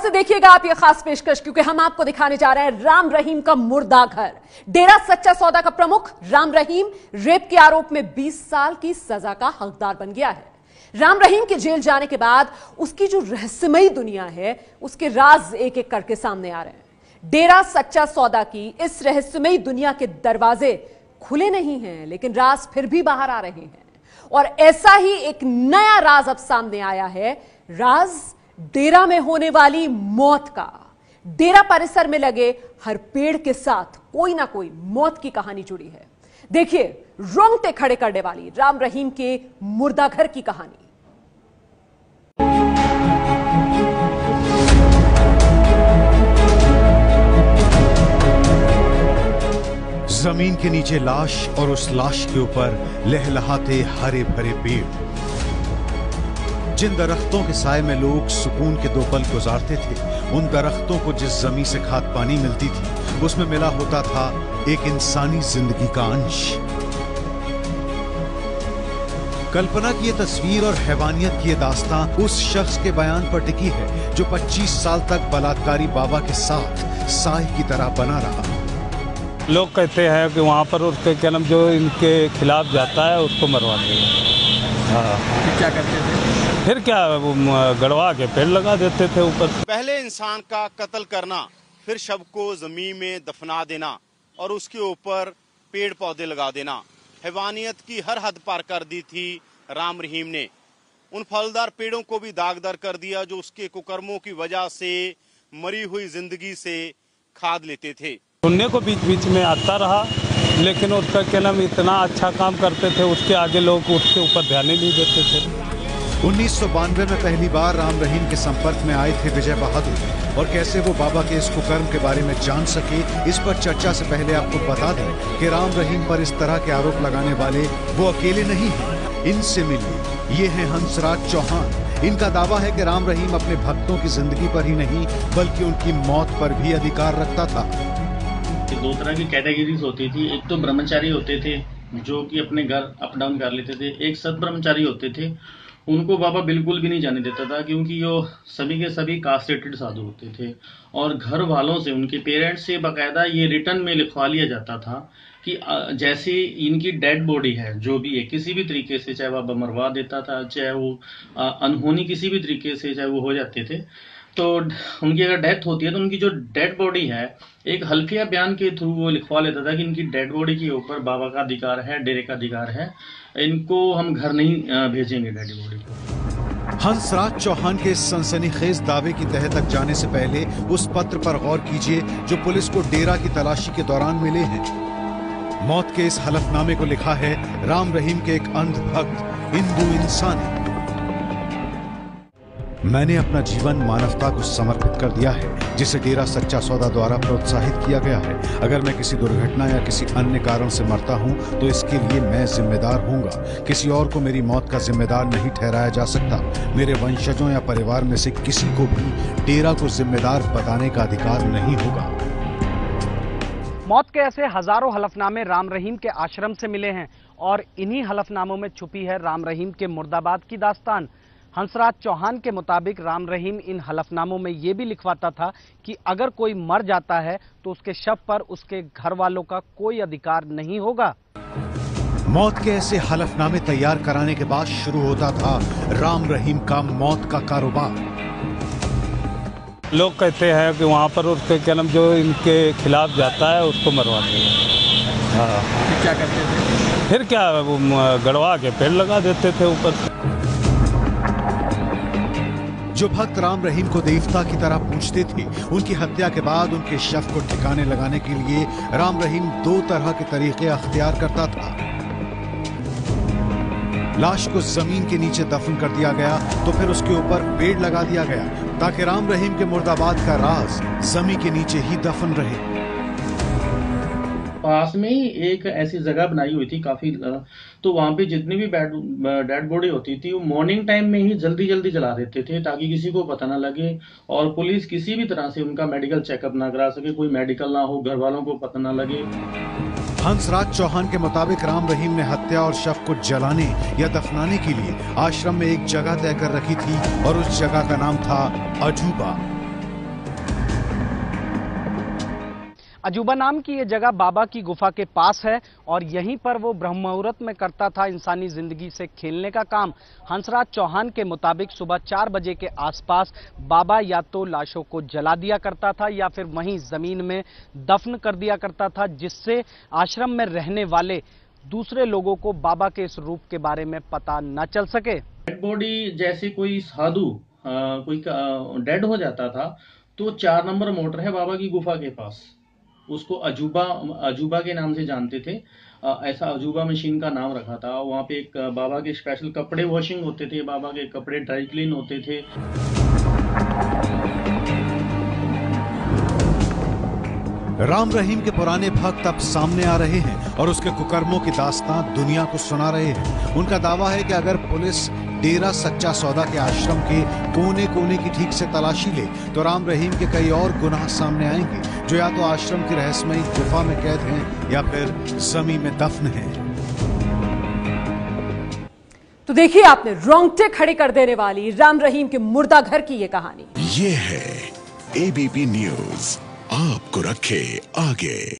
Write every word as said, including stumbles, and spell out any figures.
से देखिएगा आप ये खास पेशकश, क्योंकि हम आपको दिखाने जा रहे हैं राम रहीम का मुर्दा घर। डेरा सच्चा सौदा का प्रमुख राम रहीम रेप के आरोप में बीस साल की सजा का हकदार बन गया है। राम रहीम के जेल जाने के बाद उसकी जो रहस्यमयी दुनिया है उसके राज एक एक करके सामने आ रहे हैं। डेरा सच्चा सौदा की इस रहस्यमयी दुनिया के दरवाजे खुले नहीं हैं, लेकिन राज फिर भी बाहर आ रहे हैं। और ऐसा ही एक नया राज अब सामने आया है, राज डेरा में होने वाली मौत का। डेरा परिसर में लगे हर पेड़ के साथ कोई ना कोई मौत की कहानी जुड़ी है। देखिए रोंगटे खड़े करने वाली राम रहीम के मुर्दा घर की कहानी। जमीन के नीचे लाश और उस लाश के ऊपर लहलहाते हरे भरे पेड़। जिन दरख्तों के साए में लोग सुकून के दो पल गुजारते थे, उन दरख्तों को जिस जमीन से खाद पानी मिलती थी उसमें मिला होता था एक इंसानी जिंदगी का अंश। कल्पना की ये तस्वीर और हैवानियत की ये दास्तां उस शख्स के बयान पर टिकी है जो पच्चीस साल तक बलात्कारी बाबा के साथ साए की तरह बना रहा। लोग कहते हैं कि वहाँ पर उसके जन्म जो इनके खिलाफ जाता है उसको मरवा देंगे। हाँ, क्या करते थे? फिर क्या, वो गड़वा के पेड़ लगा देते थे ऊपर। पहले इंसान का कत्ल करना, फिर शव को जमीन में दफना देना और उसके ऊपर पेड़ पौधे लगा देना। हैवानियत की हर हद पार कर दी थी राम रहीम ने। उन फलदार पेड़ों को भी दागदार कर दिया जो उसके कुकर्मों की वजह से मरी हुई जिंदगी से खाद लेते थे। सुनने को बीच बीच में आता रहा, लेकिन उसका क्या नाम इतना अच्छा काम करते थे, उसके आगे लोग उसके ऊपर ध्यान ही नहीं देते थे। उन्नीस सौ बानवे में पहली बार राम रहीम के संपर्क में आए थे विजय बहादुर, और कैसे वो बाबा के इस कुकर्म के बारे में जान सके, इस पर चर्चा से पहले आपको बता दें कि राम रहीम पर इस तरह के आरोप लगाने वाले वो अकेले नहीं हैं। इनसे मिलिए, ये हैं हंसराज चौहान। इनका दावा है कि राम रहीम अपने भक्तों की जिंदगी पर ही नहीं बल्कि उनकी मौत पर भी अधिकार रखता था। दो तरह की कैटेगरीज होती थी। एक तो ब्रह्मचारी होते थे जो कि अपने घर अप डाउन कर लेते थे। एक सत ब्रह्मचारी होते थे, उनको बाबा बिल्कुल भी नहीं जाने देता था, क्योंकि वो सभी के सभी कास्टेटेड साधु होते थे। और घर वालों से, उनके पेरेंट्स से बाकायदा ये रिटर्न में लिखवा लिया जाता था कि जैसे इनकी डेड बॉडी है, जो भी है, किसी भी तरीके से, चाहे बाबा मरवा देता था, चाहे वो अनहोनी किसी भी तरीके से चाहे वो हो जाते थे, तो उनकी अगर डेथ होती है तो उनकी जो डेड बॉडी है एक हल्फिया बयान के थ्रू वो लिखवा लेता था कि इनकी डेड बॉडी के ऊपर बाबा का अधिकार है, डेरे का अधिकार है, इनको हम घर नहीं भेजेंगे डेड बॉडी को। हंसराज चौहान के इस सनसनीखेज दावे की तह तक जाने से पहले उस पत्र पर गौर कीजिए जो पुलिस को डेरा की तलाशी के दौरान मिले हैं। मौत के इस हलफनामे को लिखा है राम रहीम के एक अंध भक्त हिंदू इंसान ने। मैंने अपना जीवन मानवता को समर्पित कर दिया है, जिसे डेरा सच्चा सौदा द्वारा प्रोत्साहित किया गया है। अगर मैं किसी दुर्घटना या किसी अन्य कारण से मरता हूं तो इसके लिए मैं जिम्मेदार हूंगा। किसी और को मेरी मौत का जिम्मेदार नहीं ठहराया जा सकता। मेरे वंशजों या परिवार में से किसी को भी डेरा को जिम्मेदार बताने का अधिकार नहीं होगा। मौत के ऐसे हजारों हलफनामे राम रहीम के आश्रम से मिले हैं और इन्हीं हलफनामों में छुपी है राम रहीम के मुर्दाबाद की दास्तान। हंसराज चौहान के मुताबिक राम रहीम इन हलफनामों में यह भी लिखवाता था कि अगर कोई मर जाता है तो उसके शव पर उसके घर वालों का कोई अधिकार नहीं होगा। मौत के ऐसे हलफनामे तैयार कराने के बाद शुरू होता था राम रहीम का मौत का कारोबार। लोग कहते हैं कि वहाँ पर उसके जन्म जो इनके खिलाफ जाता है उसको मरवा देंगे। हाँ, क्या करते थे? फिर क्या, वो गड़वा के पेड़ लगा देते थे ऊपर। जो भक्त राम रहीम को देवता की तरह पूजते थे, उनकी हत्या के बाद उनके शव को ठिकाने लगाने के लिए राम रहीम दो तरह के तरीके अख्तियार करता था। लाश को जमीन के नीचे दफन कर दिया गया तो फिर उसके ऊपर पेड़ लगा दिया गया ताकि राम रहीम के मुर्दाबाद का राज जमीन के नीचे ही दफन रहे। पास में ही एक ऐसी जगह बनाई हुई थी काफी, तो वहां पे जितनी भी डेड बॉडी होती थी वो मॉर्निंग टाइम में ही जल्दी जल्दी जला देते थे ताकि किसी को पता ना लगे और पुलिस किसी भी तरह से उनका मेडिकल चेकअप ना करा सके, कोई मेडिकल ना हो, घर वालों को पता ना लगे। हंसराज चौहान के मुताबिक राम रहीम ने हत्या और शव को जलाने या दफनाने के लिए आश्रम में एक जगह तय कर रखी थी और उस जगह का नाम था अजूबा। अजूबा नाम की ये जगह बाबा की गुफा के पास है और यहीं पर वो ब्रह्म मुहूर्त में करता था इंसानी जिंदगी से खेलने का काम। हंसराज चौहान के मुताबिक सुबह चार बजे के आसपास बाबा या तो लाशों को जला दिया करता था या फिर वहीं जमीन में दफन कर दिया करता था, जिससे आश्रम में रहने वाले दूसरे लोगों को बाबा के इस रूप के बारे में पता न चल सके। डेड बॉडी जैसे कोई साधु कोई डेड हो जाता था तो चार नंबर मोटर है बाबा की गुफा के पास, उसको अजूबा अजूबा के नाम से जानते थे। ऐसा अजूबा मशीन का नाम रखा था। वहाँ पे एक बाबा के स्पेशल कपड़े वॉशिंग होते थे, बाबा के कपड़े ड्राई क्लीन होते थे। राम रहीम के पुराने भक्त अब सामने आ रहे हैं और उसके कुकर्मों की दास्तान दुनिया को सुना रहे हैं। उनका दावा है कि अगर पुलिस डेरा सच्चा सौदा के आश्रम के कोने कोने की ठीक से तलाशी ले तो राम रहीम के कई और गुनाह सामने आएंगे, जो या तो आश्रम की रहस्यमयी गुफा में कैद हैं या फिर जमीन में दफन हैं। तो देखिए आपने रोंगटे खड़े कर देने वाली राम रहीम के मुर्दा घर की ये कहानी। ये है एबीपी न्यूज, आपको रखे आगे।